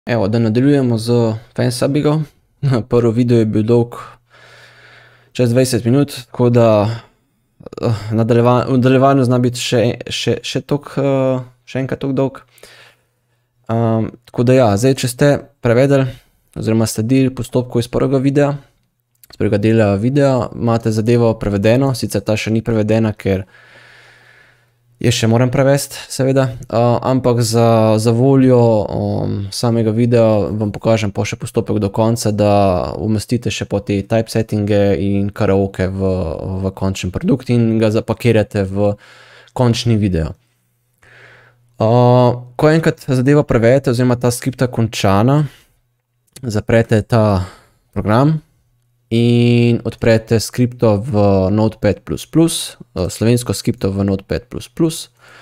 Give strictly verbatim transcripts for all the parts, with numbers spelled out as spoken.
Evo, da nadaljujemo z Fansubigo. Prvi video je bil dolg čez dvajset minut, tako da v nadaljevanju zna biti še, še, še tok, še enkrat tok dolg. Um, tako da ja, zdaj, če ste prevedeli oziroma sledili postopku iz prvega videa, iz prvega dela videa, imate zadevo prevedeno, sicer ta še ni prevedena, ker je še moram prevesti, seveda, uh, ampak za, za voljo um, samega videa vam pokažem po še postopek do konca, da umestite še po te typesettinge in karaoke v, v končni produkt in ga zapakirate v končni video. Uh, ko enkrat zadeva prevedete oziroma ta skripta končana, zaprete ta program in odprete skripto v Notepad plus plus, slovensko skripto v Notepad plus plus,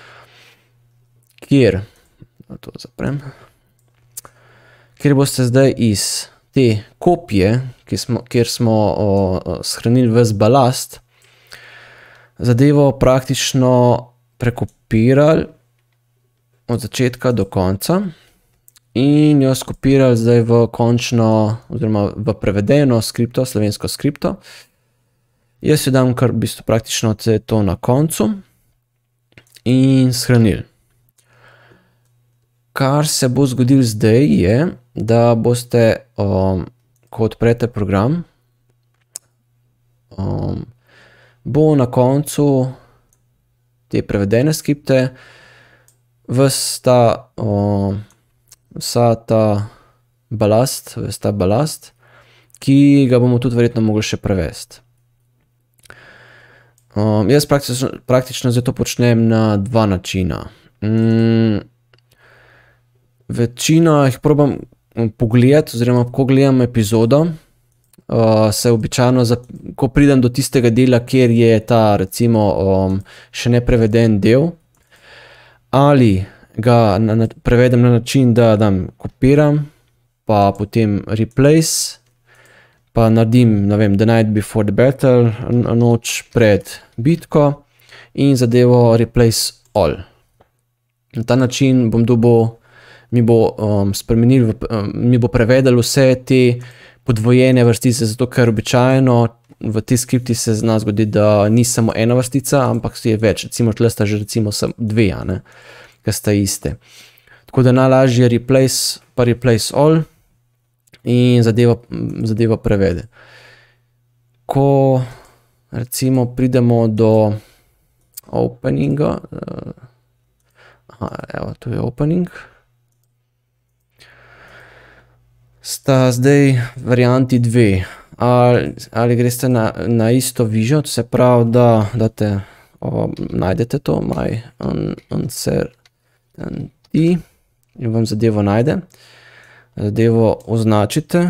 kjer, to zaprem, kjer boste zdaj iz te kopije, kjer smo, kjer smo o, o, shranili ves balast, zadevo praktično prekopirali od začetka do konca in jo skopirali zdaj v končno, oziroma v prevedeno skripto, slovensko skripto. Jaz jo dam kar v bistvu praktično to na koncu in shranili. Kar se bo zgodil zdaj je, da boste, um, ko odprete program, um, bo na koncu te prevedene skripte ves ta um, vsa ta balast, ves ta balast, ki ga bomo tudi verjetno mogli še prevesti. Um, jaz praktično, praktično zdaj to počnem na dva načina. Mm, večino jih probam pogledati, oziroma ko gledam epizodo, uh, se običajno, za, ko pridem do tistega dela, kjer je ta recimo um, še nepreveden del, ali ga na, na, prevedem na način, da dam kopiram, pa potem replace, pa naredim, ne vem, the night before the battle, noč pred bitko in zadevo replace all. Na ta način bom dobil, mi bo um, spremenil, um, mi bo prevedel vse te podvojene vrstice, zato ker običajno v tej skripti se zna zgoditi, da ni samo ena vrstica, ampak je več, recimo tle sta že recimo dve, a ne, ki sta iste. Tako da najlažje je replace pa replace all in zadeva, zadeva prevede. Ko recimo pridemo do openinga, aha, evo, tu je opening, sta zdaj varianti dve. Ali, ali greste na, na isto vižo, to se pravi, da date, o, najdete to, my uncertainty, in vam zadevo najde. Zadevo označite,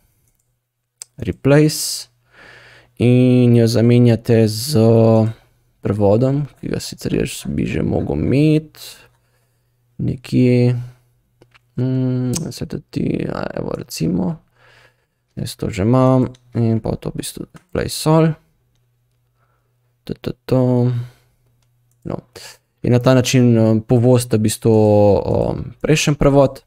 replace in jo zamenjate z prevodom, ki ga sicer jaz bi že mogel imeti nekje, mm, se tudi, evo recimo, jaz to že imam in pa to v bistvu replace all, to, to, to, no. In na ta način um, povozite v bistvu um, prejšnji prevod.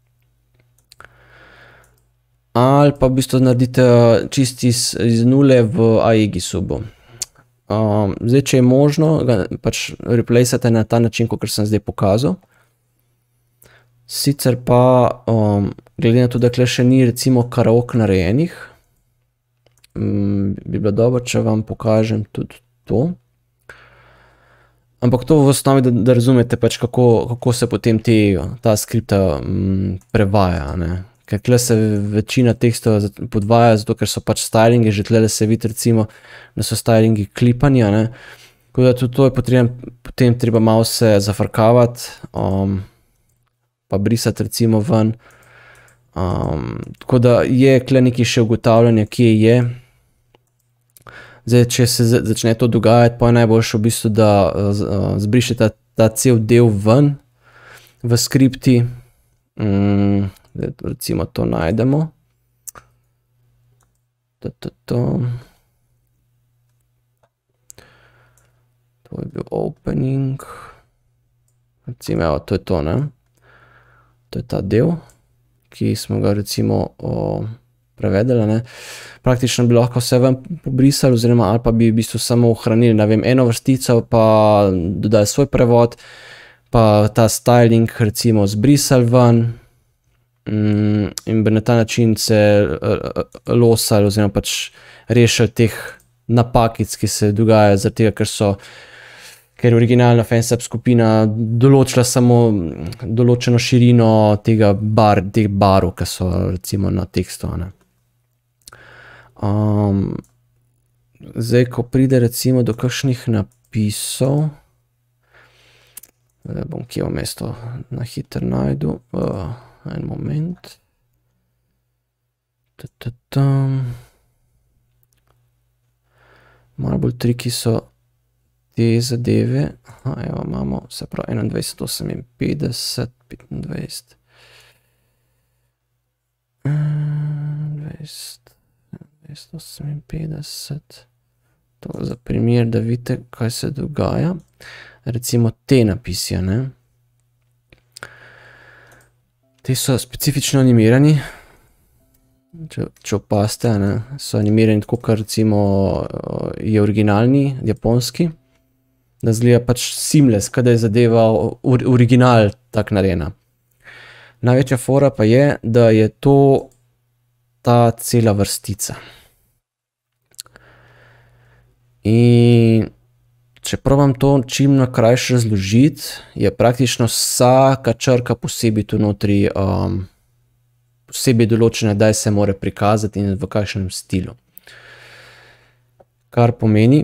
Ali pa v bistvu naredite čist iz, iz nule v Aegisu. Um, zdaj, če je možno, ga pač replacete na ta način, kot sem zdaj pokazal. Sicer pa, um, glede na to, da tukaj še ni recimo karaoke narejenih, um, bi bilo dobro, če vam pokažem tudi to. Ampak to v osnovi, da, da razumete pač, kako, kako se potem te, ta skripta um, prevaja, ne. Ker tukaj se večina tekstov podvaja, zato ker so pač stylingi, že tukaj se vidi recimo, da so stylingi klipanja, ne. Tako da tudi to je potrebno, potem treba malo se zafrkavati, um, pa brisati recimo ven. Um, tako da je tukaj nekaj še ugotavljanja, kje je. Zdaj, če se začne to dogajati, pa je najboljše v bistvu, da zbrišete ta, ta cel del ven v skripti. Mm, recimo to najdemo. To, to, to. To je bil opening. Recimo, evo, to je to, ne? To je ta del, ki smo ga recimo o, prevedeli, ne. Praktično bi lahko vse ven pobrisali, oziroma ali pa bi v bistvu samo ohranili, ne vem, eno vrstico, pa dodali svoj prevod, pa ta styling recimo zbrisali ven, mm, in bi na ta način se losali oziroma pač rešili teh napakic, ki se dogajajo zaradi tega, ker so, ker originalna fansub skupina določila samo določeno širino tega bar, teh barv, ki so recimo na tekstu, ne. Um, zdaj, ko pride recimo do kakšnih napisov, zdaj bom kje vmes to na hitro najdu, uh, en moment. Ta-ta-tam. Malo bolj triki so te zadeve. Aha, evo imamo, se pravi, enaindvajset oseminpetdeset, petindvajset. dvajset, dvajset oseminpetdeset. To za primer, da vidite, kaj se dogaja. Recimo te napisje, ne. Te so specifično animirani. Če, če opazite, ne, so animirani tako, kot recimo je originalni, japonski. Da izgleda pač seamless, kot da je zadeva original tak narejena. Največja fora pa je, da je to ta cela vrstica. In če probam to čim na krajše razložiti, je praktično vsaka črka posebej tu notri um, posebej določena, kdaj se mora prikazati in v kakšnem stilu. Kar pomeni,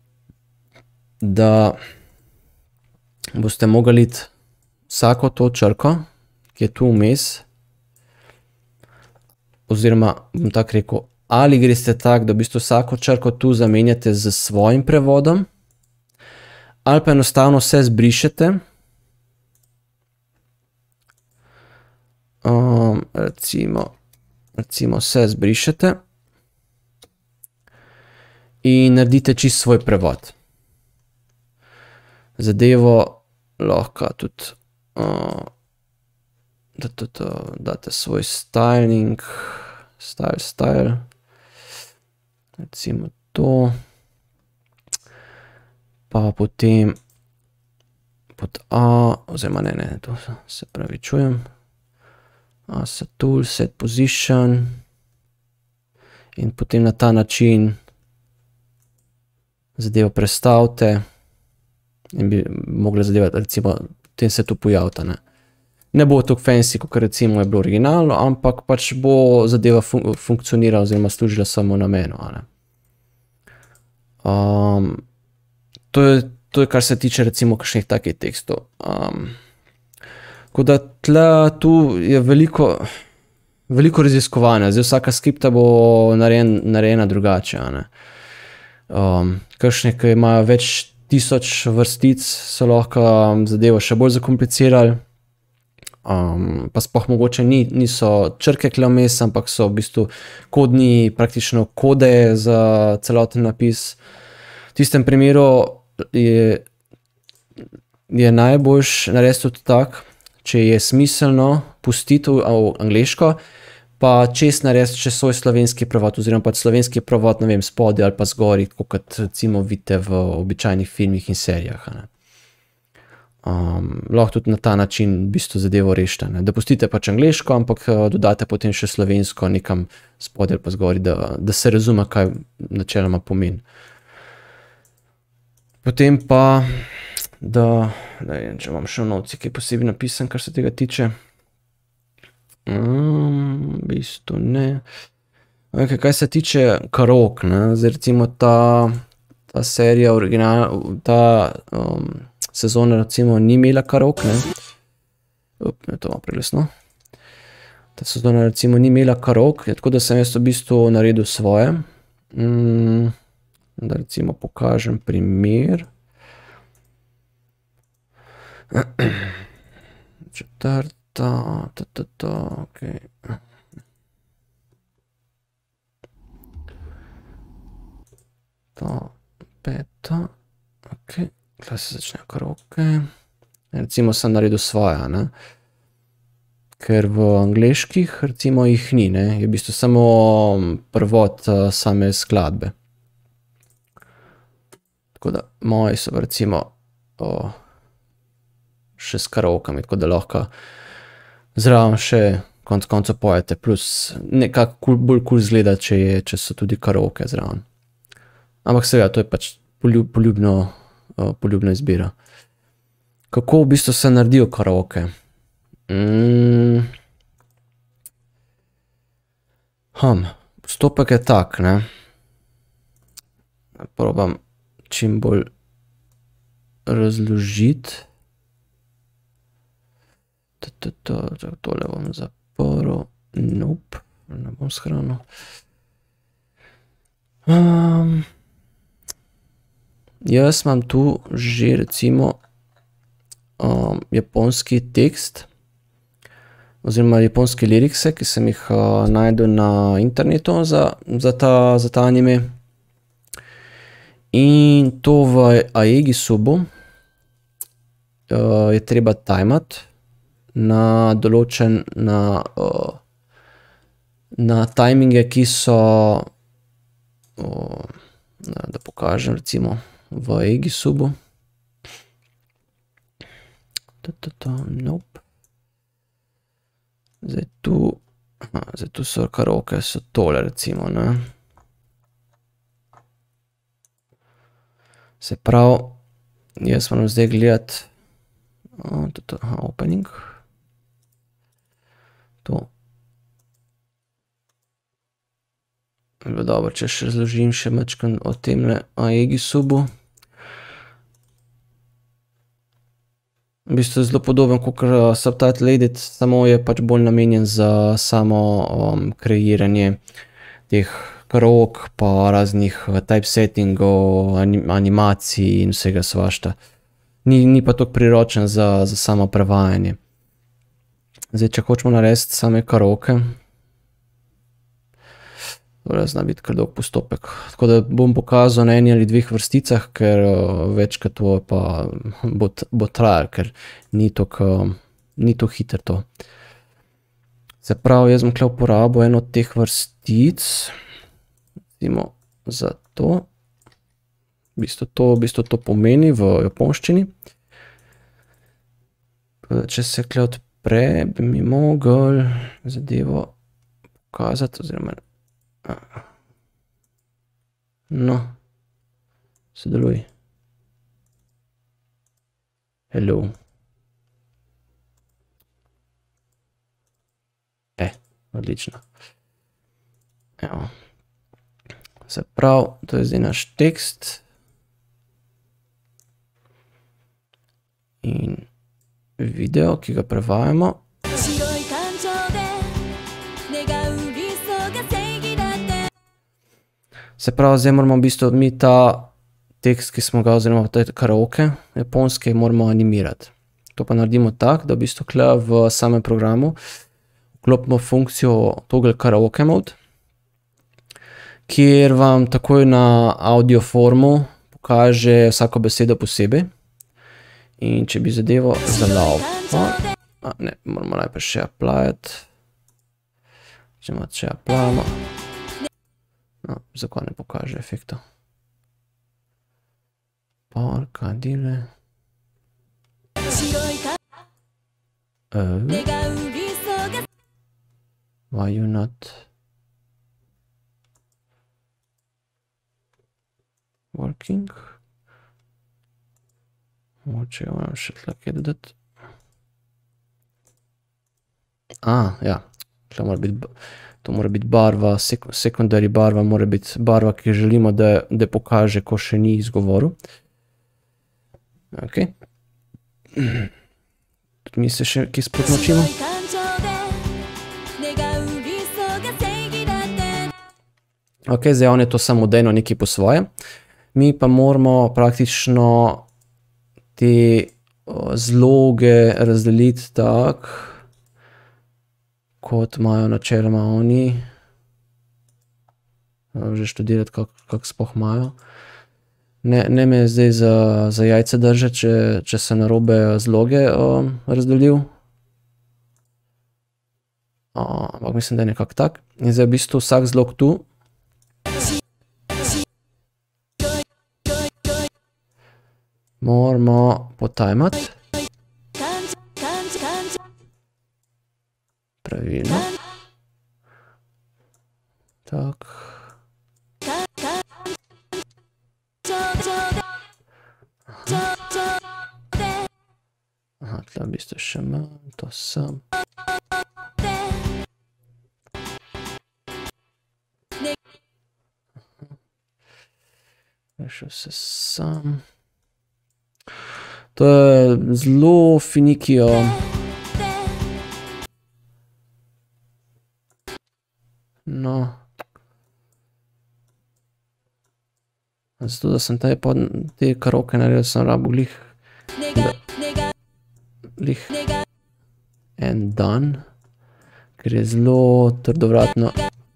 da boste mogli iti vsako to črko, ki je tu vmes, oziroma bom tako rekel, ali greste tako, da v bistvu vsako črko tu zamenjate s svojim prevodom, ali pa enostavno vse zbrišete. Um, recimo, recimo vse zbrišete in naredite čisto svoj prevod. Zadevo lahko tudi uh, da tudi uh, date svoj styling, style, style, recimo to, pa potem pod A, oziroma ne, ne, to se pravi čujem. Set tool, set position in potem na ta način zadevo prestavite in bi mogla zadeva, recimo, potem se tu pojavita, ne. Ne bo tako fancy, kot recimo je bilo originalno, ampak pač bo zadeva fun funkcionirala oziroma služila samo namenu, a ne. Um, to je, to je, kar se tiče recimo kakšnih takih tekstov. Um, Tako da tle, tu je veliko, veliko raziskovanja, zdaj vsaka skripta bo narejen, narejena drugače, a ne. Um, kakšne, ki imajo več tisoč vrstic, so lahko zadevo še bolj zakomplicirali, um, pa sploh mogoče ni, niso črke tule vmes, ampak so v bistvu kodni, praktično kode za celoten napis. V tistem primeru je, je najboljš narediti tudi tak, če je smiselno pustiti v angleško, pa čez narediti še svoj slovenski prevod, oziroma pa slovenski prevod, ne vem, spodaj ali pa zgori, tako kot recimo vidite v običajnih filmih in serijah, ne. Um, lahko tudi na ta način v bistvu zadevo rešite, ne. Da pustite pač angleško, ampak dodate potem še slovensko nekam spodaj ali pa zgori, da, da se razume, kaj načeloma pomeni. Potem pa da, da vem, če imam še v novci kaj posebej napisan, kar se tega tiče. Um, v bistvu ne. Okay, kaj se tiče karaok, ne, zdaj recimo ta, ta serija original, ta um, sezona recimo ni imela karaok, ne. Up, je to malo preglasno. Ta sezona recimo ni imela karaok, tako da sem jaz v bistvu naredil svoje. Um, da recimo pokažem primer. Četrta, ta, ta, ta, okej. Ta, peta, okej, tukaj se začnejo karaoke. Recimo sem naredil svoja, ne. ker v angleških recimo jih ni, ne, je v bistvu samo prvot same skladbe. Tako da moji so recimo o, še s karaokami, tako da lahko zraven še konec koncev pojete, plus nekako cool, bolj cool izgleda, če je, če so tudi karaoke zraven. Ampak seveda, to je pač poljub, poljubno, uh, poljubna izbira. Kako v bistvu se naredijo karaoke? Mm. Hm, postopek je tak, ne. Probam čim bolj razložiti. Tole bom zaprl. Nope, ne bom shranil. Um, jaz imam tu že recimo um, japonski tekst oziroma japonske lirikse, ki sem jih uh, najdel na internetu za, za, ta, za ta anime. In to v Aegisubu uh, je treba tajmati na določen, na, uh, na tajminge, ki so, uh, da pokažem recimo v Aegisubu. Nope. Zdaj tu, aha, zdaj tu so karaoke, so tole recimo, ne. Se pravi, jaz moram zdaj gledati, aha, opening. To. Je bilo dobro, če še razložim še majčkeno o temle Aegisubu. V bistvu je zelo podoben kakor Subtitle Edit, samo je pač bolj namenjen za samo um, kreiranje teh karaok pa raznih typesettingov, anim, animacij in vsega svašta. Ni, ni pa toliko priročen za, za samo prevajanje. Zdaj, če hočemo narediti same karaoke, to zna biti kar dolg postopek. Tako da bom pokazal na eni ali dveh vrsticah, ker večkrat to pa bo, bo trajalo, ker ni toliko, ni to hitro to. Se pravi, jaz bom tukaj uporabil eno od teh vrstic, recimo za to. V bistvu to, v bistvu to pomeni v japonščini. Če se tukaj odpre, bi mi mogel zadevo pokazati, oziroma no, sodeluj. Hello. E, odlično. Evo. Se pravi, to je zdaj naš tekst. In video, ki ga prevajamo. Se pravi, zdaj moramo v bistvu mi ta tekst, ki smo ga, oziroma te karaoke japonske, moramo animirati. To pa naredimo tako, da v bistvu tukaj v samem programu vklopimo funkcijo toggle karaoke mode, kjer vam takoj na audio formu pokaže vsako besedo posebej. In če bi zadevo zalavil, a ne, moramo najprej še applyati. Če imamo še applyamo. No, zakaj ne pokaže efekta? Porca dile. Uh, why you not working? Mogoče jo moram še tlake dodati. A, ja, to mora biti, to mora biti barva, sek, secondary barva, mora biti barva, ki želimo, da, da pokaže, ko še ni izgovoril. Ok. Tudi mi se še kje spet naučimo. Ok, zdaj on je to samodejno nekaj po svoje. Mi pa moramo praktično te zloge razdeliti tako, kot imajo načeloma oni. Že študirati, kako kak sploh imajo. Ne, ne me zdaj za, za jajce držati, če, če se narobe zloge um, razdelil. ampak mislim, da je nekako tak. In zdaj v bistvu vsak zlog tu moramo potajmati. Pravilno. Tak. Aha, tle v bistvu še manj, to sem. Rešil se sam. To je zelo finikijo. No. Zato, da sem te, te karaoke naredil, sem rabo glih, glih en dan, ker je zelo trdovratno.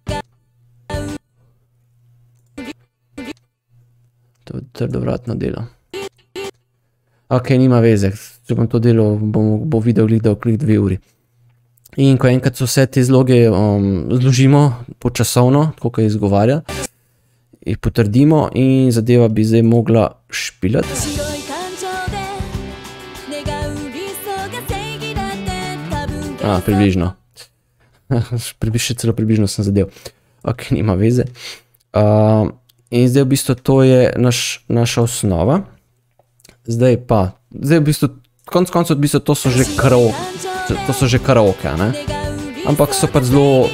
To je trdovratno delo. Ok, nima veze, če bom to delo, bom, bo video gledal glih dve uri. In ko enkrat so vse te zloge um, zložimo počasovno, tako kaj izgovarja, jih potrdimo in zadeva bi zdaj mogla špilati. A, približno. Še celo približno sem zadev. Ok, nima veze. Uh, in zdaj v bistvu to je naš, naša osnova. Zdaj pa, zdaj v bistvu, konc koncev v bistvu to so že karaoke, to so že karaoke, ne? Ampak so pa zelo,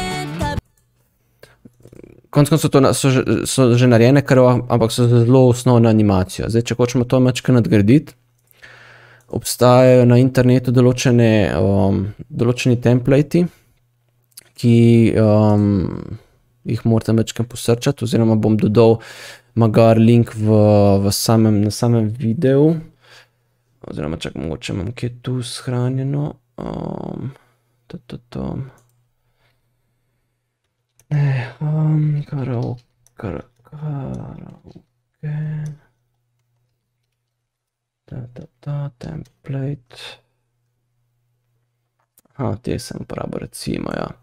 konc koncev to so že, so že narejene karaoke, ampak so zelo osnovna animacija. Zdaj, če hočemo to mačka nadgraditi, obstajajo na internetu določene, um, določeni templati, ki um, jih morate mačka posrčati, oziroma bom dodal magar link v, v samem, na samem videu, oziroma čak mogoče imam kje tu shranjeno, um, to, to, to, ne, um, karaoke, karaoke, ta, ta, ta, template, aha, te sem uporabil recimo, ja.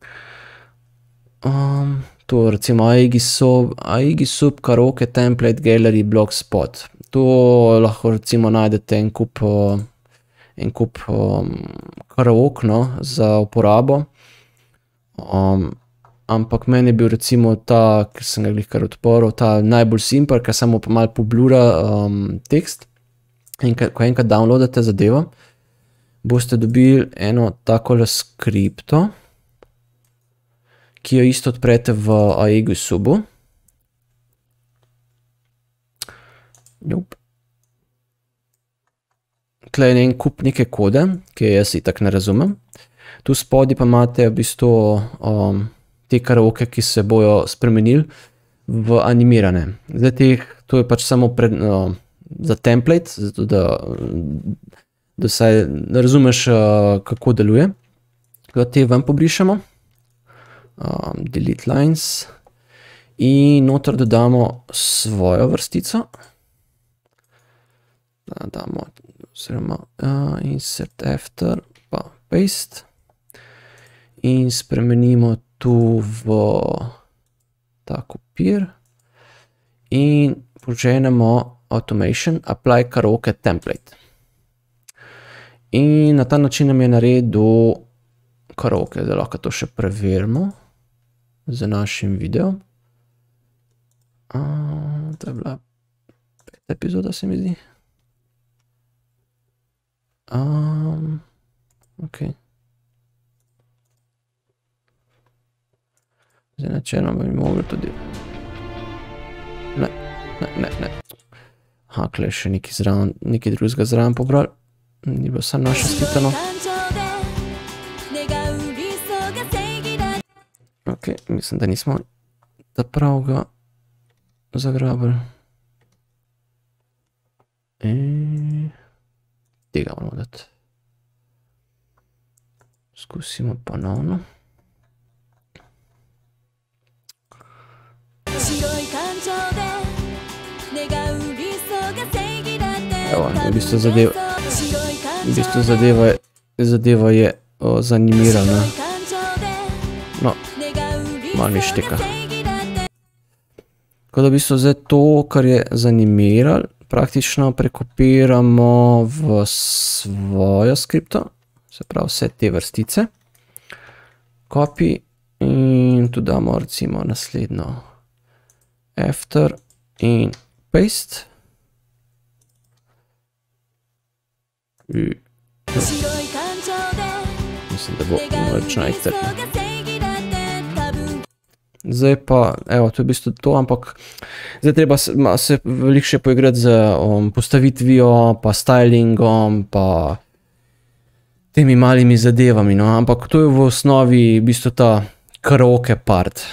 Um, to recimo Aegisub, Aegisub karaoke template gallery blogspot. Tu lahko recimo najdete en kup, en kup um, karaoke, no, za uporabo. Um, ampak meni je bil recimo ta, ker sem ga glih kar odporil, ta najbolj simpel, ker samo malo poblura um, tekst. In ko enkrat downloadate zadevo, boste dobili eno takole skripto, ki jo isto odprete v Aegisubu. Nope. Tle je en kup neke kode, ki jaz itak ne razumem. Tu spodaj pa imate v bistvu um, te karaoke, ki se bojo spremenili v animirane. Zdaj teh, to je pač samo pred, uh, za template, zato da, da saj razumeš, uh, kako deluje. Tako te ven pobrišemo. Um, delete lines in noter dodamo svojo vrstico. Da damo, oziroma uh, insert after, pa paste. In spremenimo tu v ta kopir. In poženemo automation, apply karaoke template. In na ta način nam je naredil karaoke, da lahko to še preverimo z našim videom. Uh, to je bila peta epizoda, se mi zdi. Um, ok. Zdaj načeloma bi mogli tudi... Ne, ne, ne, ne. Aha, kle še nekaj zraven, nekaj drugega zraven pobral. Ni bilo samo naše skritano. Ok, mislim, da nismo da prav ga zagrabili. In tega moramo dati. Skusimo ponovno. Evo, v bistvu zadeva, v bistvu zadeva je, zadeva je o, zanimirana. No, malo mi štika. Tako da v bistvu zdaj to, kar je zanimiral, praktično prekopiramo v svojo skripto, se pravi vse te vrstice. Copy in tu damo recimo naslednjo after in paste. Mislim, da bo računalnik trpel. Zdaj pa, evo, to je v bistvu to, ampak zdaj treba se veliko še poigrati z postavitvijo, pa stylingom, pa temi malimi zadevami, no, ampak to je v osnovi v bistvu ta karaoke part.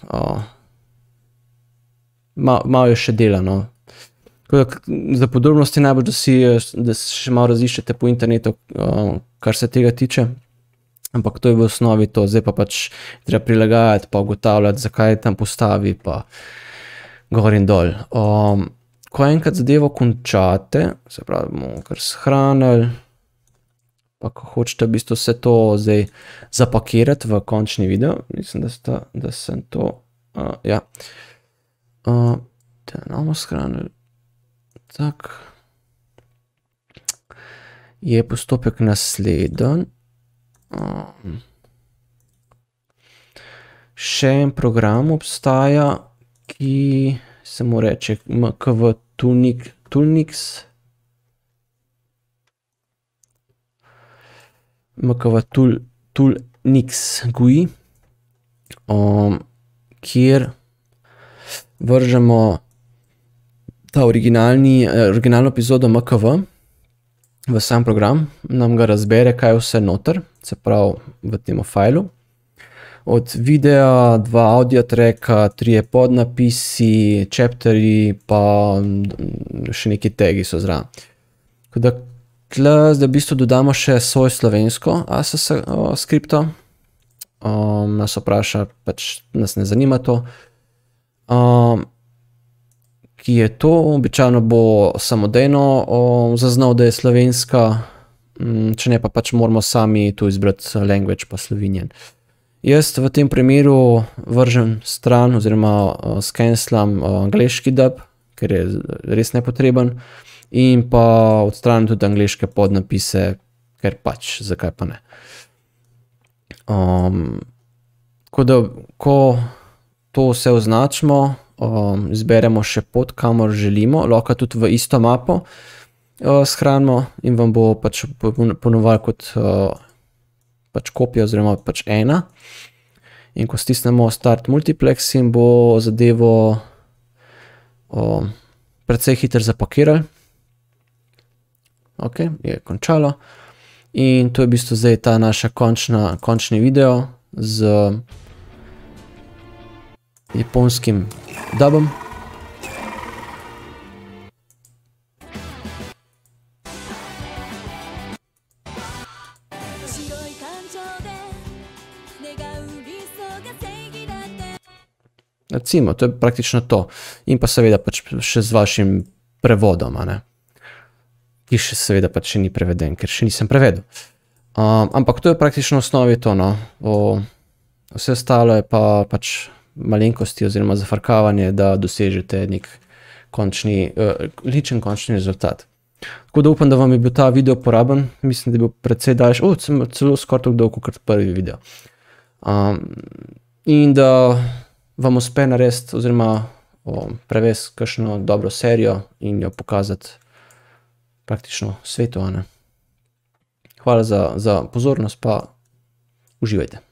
Malo je še dela, no. Za podrobnosti najbolj, da si, da še malo raziščete po internetu, kar se tega tiče. Ampak to je v osnovi to, zdaj pa pač treba prilagajati, pa ugotavljati, zakaj tam postavi, pa gor in dol. Ko enkrat zadevo končate, se pravi, bomo kar shranili, pa ko hočete v bistvu vse to zdaj zapakirati v končni video, mislim, da, sta, da sem to, uh, ja, uh, te bomo shranili, tak, je postopek nasleden. Um, še en program obstaja, ki se mu reče M K V Toolnix. M K V Toolnix G U I, um, kjer vržemo ta originalni, originalno epizodo M K V v sam program, nam ga razbere, kaj vse noter, se pravi v tem fajlu. Od videa, dva audio tracka, trije podnapisi, chapterji, pa še neki tagi so zraven. Tako da tle zdaj v bistvu dodamo še svoj slovensko A S S skripto. Um, nas vpraša, pač nas ne zanima to. Um, ki je to, običajno bo samodejno zaznal, da je slovenska, če ne pa pač moramo sami tu izbrati language pa slovenjen. Jaz v tem primeru vržem stran oziroma scanslam angleški dub, ker je res nepotreben, in pa odstranim tudi angleške podnapise, ker pač, zakaj pa ne. Um, tako da, ko to vse označimo, Um, izberemo še pod, kamor želimo, lahko tudi v isto mapo uh, shranimo in vam bo pač ponovali kot uh, pač kopija oziroma pač ena. In ko stisnemo Start Multiplex, in bo zadevo um, precej hitro zapakirali. Ok, je končalo. In to je v bistvu zdaj ta naša končna, končni video z japonskim dubom. Recimo, to je praktično to. In pa seveda pač še z vašim prevodom, a ne. Ki še seveda pač še ni preveden, ker še nisem prevedel. Um, ampak to je praktično v osnovi to, no. O, vse ostalo je pa pač malenkosti oziroma zafrkavanje, da dosežete nek končni, uh, ličen končni rezultat. Tako da upam, da vam je bil ta video uporaben. Mislim, da je bil precej daljši, oh, celo skoraj tako dolgo kot prvi video. Um, in da vam uspe narediti oziroma um, prevesti kakšno dobro serijo in jo pokazati praktično svetu, a ne. Hvala za, za pozornost, pa uživajte.